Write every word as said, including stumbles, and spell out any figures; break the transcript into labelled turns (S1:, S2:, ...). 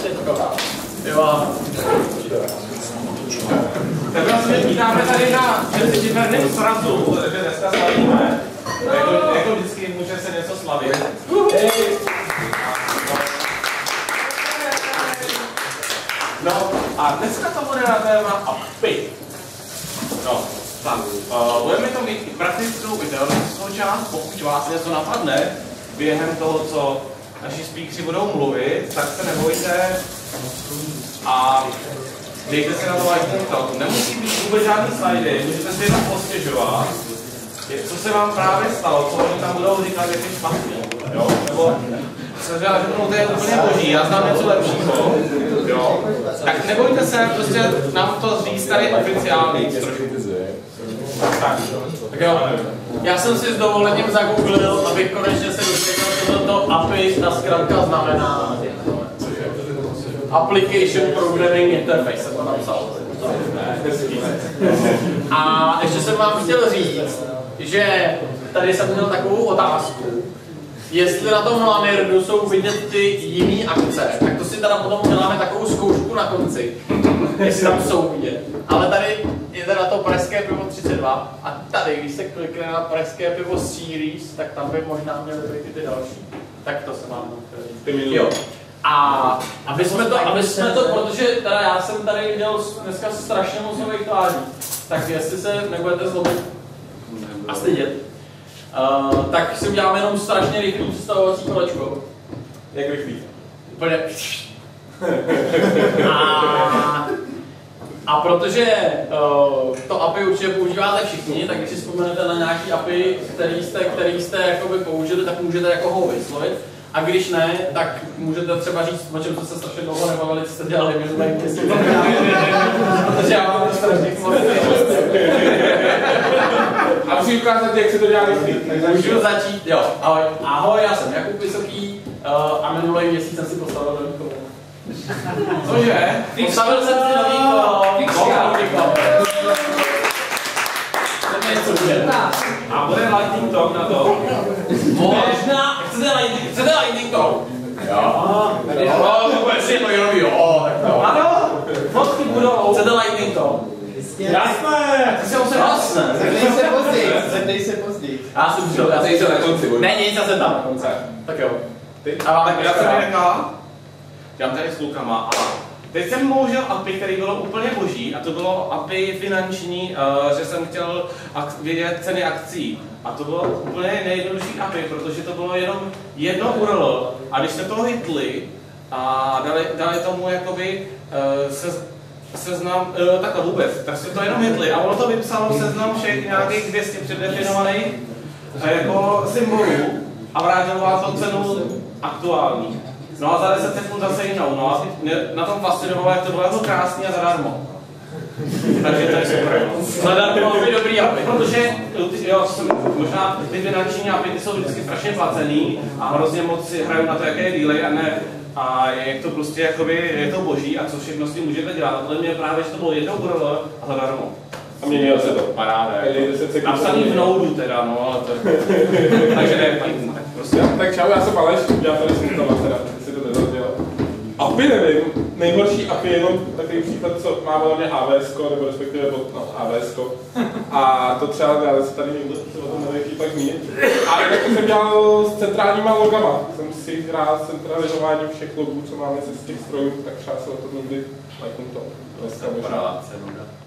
S1: teďko. Jo.
S2: Tak vás vítáme tady na třicetitvrdém srazu, takže dneska slavíme. Jako, jako vždycky může se něco slavit. Hey. No a dneska to bude na téma apy. No, tak, uh, budeme to mít i praktickou i teoretickou část, pokud vás něco napadne během toho, co naši speakři budou mluvit, tak se nebojte a dejte se na to lightning talk. Nemusí být vůbec žádný slidy, můžete si jenom postěžovat, co se vám právě stalo, co oni tam budou říkat, jak je špatný, jo? Nebo se říká, že to je úplně boží, já znám něco lepšího, jo? Tak nebojte se, prostě nám to říct tady oficiálně trošku. Tak,
S1: tak jo. Já jsem si s dovolením zagooglil, abych konečně se dozvěděl, co toto A P I a zkrátka znamená. Application Programming Interface jsem to napsal. A ještě jsem vám chtěl říct, že tady jsem měl takovou otázku. Jestli na tom Lanerdu jsou vidět ty jiné akce, tak to si teda potom uděláme takovou zkoušku na konci. Jestli tam jsou vidět. Ale tady je teda to Pražské pivo třicet dva a tady, když se klikne na Pražské pivo Series, tak tam by možná měly být ty další. Tak to se vám chtěl říct. Jo. A aby jsme to, aby jsme to, protože teda já jsem tady měl dneska strašně moc nových tváří, tak jestli se nebudete zlobit a stydět, uh, tak si uděláme jenom strašně rychlý představovací kolečko.
S2: Jak rychlý?
S1: Úplně. A, a protože uh, to A P I určitě používáte všichni, tak když si vzpomenete na nějaký A P I, který jste, který jste jakoby použili, tak můžete jako ho vyslovit. A když ne, tak můžete třeba říct, o čem jste se strašně dlouho nebavili, co jste dělali minulý měsíc. Protože já mám strašně moc.
S2: A musím ukázat, jak se to dělá rychlý.
S1: Můžu začít, jo. Ahoj, ahoj, já jsem Jakub Vysoký uh, a minulý měsíc jsem si postavil nový kolo.
S2: Cože?
S1: Postavil jsem si nový kolo. Nový kolo.
S2: A bude lightning talk na to?
S1: Možná. Chcete lightning, chcete lightning talk? Jo. Jo, to bude si jedno jenom jo. Tak to.
S2: Ano, fotky budou.
S1: Chcete lightning talk?
S2: Jasné.
S1: Ty se musím jasné.
S3: Zeptej se později. Zeptej se později.
S1: Já jsem přišel, já jsem na konci. Ne, nic, já jsem tam na konci. Tak jo.
S2: Ty? A tak já jsem říkal, já tady s klukama a teď jsem použil A P I, který bylo úplně boží a to bylo A P I finanční, uh, že jsem chtěl vědět ceny akcí. A to bylo úplně nejjednodušší A P I, protože to bylo jenom jedno U R L a když jste to hitli a dali, dali tomu jakoby uh, se, seznam, uh, takhle vůbec, tak jste to jenom hitli a ono to vypsalo seznam všech nějakých dvě stě předdefinovaných uh, jako symbolů a vrátilo vám to cenu aktuální. No a za deset sekund zase jinou, no a mě na tom fascinovalo, jak to bylo jako krásný a zadarmo. Takže to je super.
S1: Zadarmo je dobrý A P I.
S2: Protože, jo, možná ty finanční A P I jsou vždycky strašně placený a hrozně moc si hrajou na to, jaké je delay a ne. A je to prostě jakoby, je to boží a co všechno s tím můžete dělat. A podle mě právě, že to bylo jedno U R L a zadarmo.
S4: A měnilo se to.
S2: Paráda. Napsaný v Nodu teda, no, ale to takže ne, paní, tak prostě.
S4: Tak čau, já jsem Aleš, já tady jsem tam teda, si to nezazděl. A P I nevím, nejhorší A P I je jenom takový případ, co má hlavně A V S ko, nebo respektive pod, no, A V S ko. A to třeba, já se tady někdo se o tom nevědí tak zmínit. A taky jsem dělal s centrálníma logama. Jsem si hrál s centralizováním všech logů, co máme z těch strojů, tak třeba se o to někdy lajknu to. Dneska možná.